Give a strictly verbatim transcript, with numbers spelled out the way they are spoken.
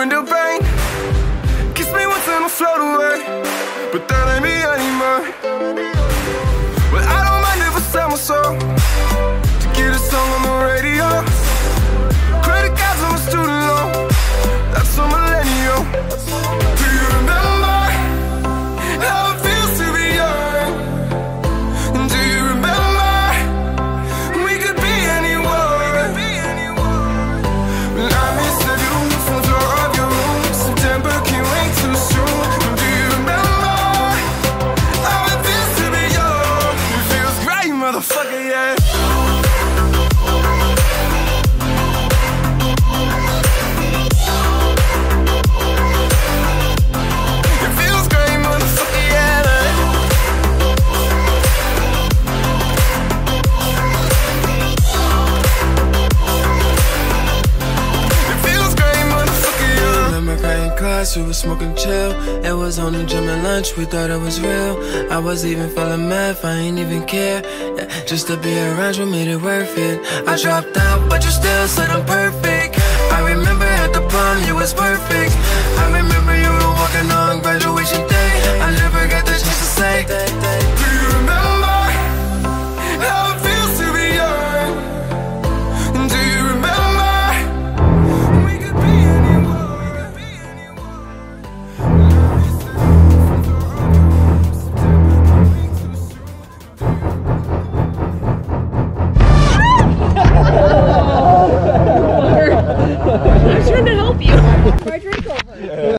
window pane. Kiss me once and I'll float away, but that ain't me anymore. Well, I don't mind if I sell my soul to get a song on the radio. Credit cards on my student loan, that's a millennial. Do you remember how it feels to be young? Do you remember we could be anyone? Well, I miss the view from the floor of your room. September came way too soon. Do you remember how it feels to be young? It feels great, motherfucker, yeah. We were smoking chill. It was only gym and lunch, we thought it was real. I was even feeling math, I ain't even care. Yeah, just to be around you made it worth it. I dropped out, but you still said I'm perfect. I remember at the prom, you was perfect. I remember you were walking on graduation day. I never got the chance to say, do you remember how it feels to be young? Do you remember we could be anyone? I'm trying to help you. My drink over.